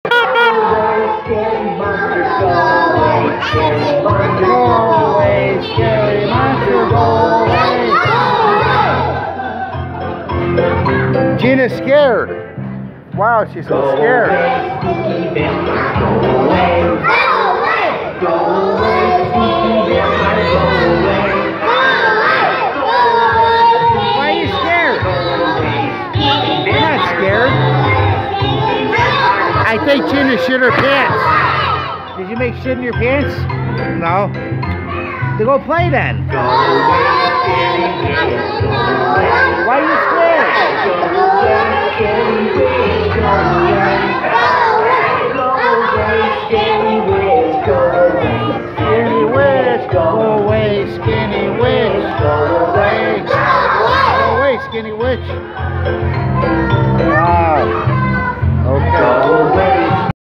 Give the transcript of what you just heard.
Scary monster, go away. Scary monster, go away. Scary monster, go away. Gina's scared. Wow, she's so scared. Why are you scared? You're not scared. I think Gina shit her pants. Did you make shit in your pants? No. Then go play then. Why are you scared? Skinny witch, go away, skinny witch, go away, go away, skinny witch.